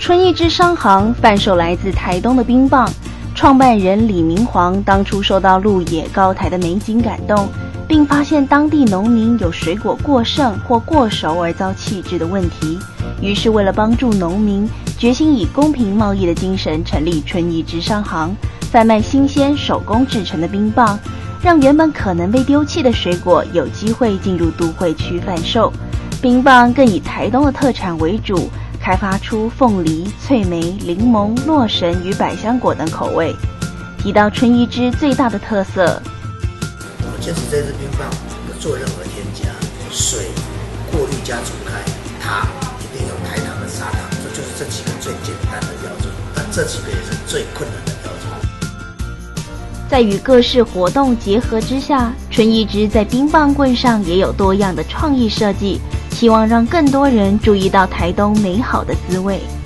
春一枝商行贩售来自台东的冰棒，创办人李明煌当初受到鹿野高台的美景感动，并发现当地农民有水果过剩或过熟而遭弃置的问题，于是为了帮助农民，决心以公平贸易的精神成立春一枝商行，贩卖新鲜手工制成的冰棒，让原本可能被丢弃的水果有机会进入都会区贩售。冰棒更以台东的特产为主，开发出凤梨、脆梅、柠檬、洛神与百香果等口味。提到春一枝最大的特色， 我坚持这支冰棒不做任何添加，水过滤加煮开，它一定有台糖的砂糖，这就是这几个最简单的标准，但这几个也是最困难的标准。 在与各式活动结合之下，春一枝在冰棒棍上也有多样的创意设计，希望让更多人注意到台东美好的滋味。